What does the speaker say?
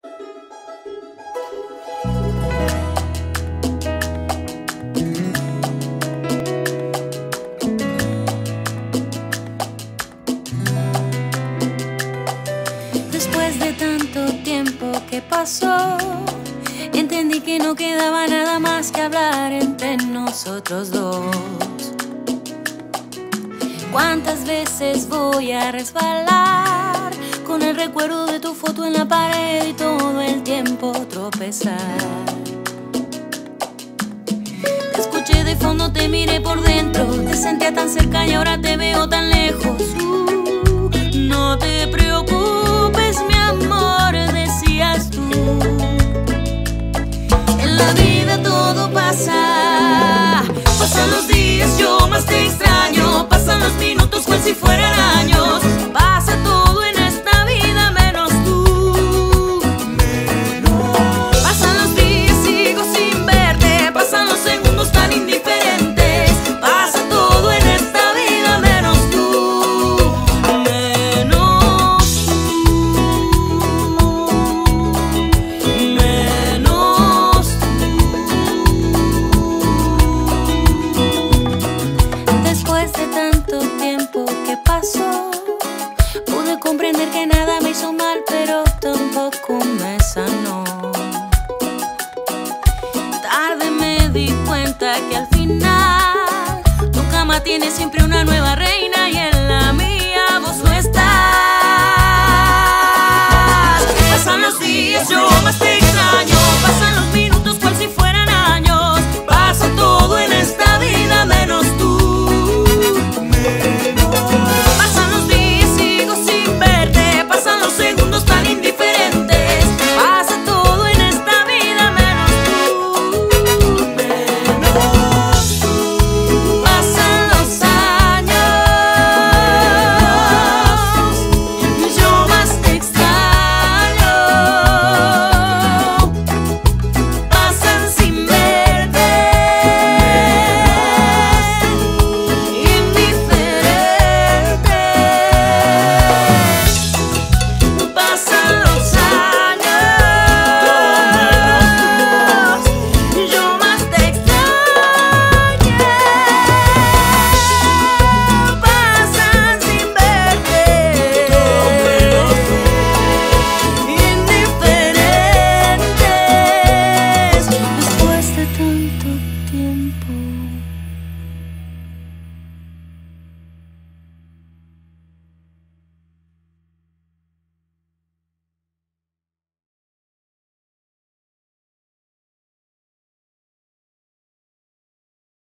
Después de tanto tiempo que pasó, entendí que no quedaba nada más que hablar entre nosotros dos. ¿Cuántas veces voy a resbalar con el recuerdo de tu foto en la pared y todo el tiempo tropezar? Te escuché de fondo, te miré por dentro, te sentía tan cerca y ahora te veo tan lejos. No te preocupes, mi amor, decías tú. En la vida todo pasa, pasan los días, yo más te extraño. Pasan los minutos cual si fueran años. Pasa todo en esta vida menos tú. Pasan los días, sigo sin verte. Pasan los segundos tan indiferentes. Pasa todo en esta vida menos tú. Menos tú. Menos tú. Después de tanto tiempo que pasó, pude comprender que nada me hizo mal, pero tampoco me sanó. Tarde me di cuenta que al final tu cama tiene siempre una nueva reina.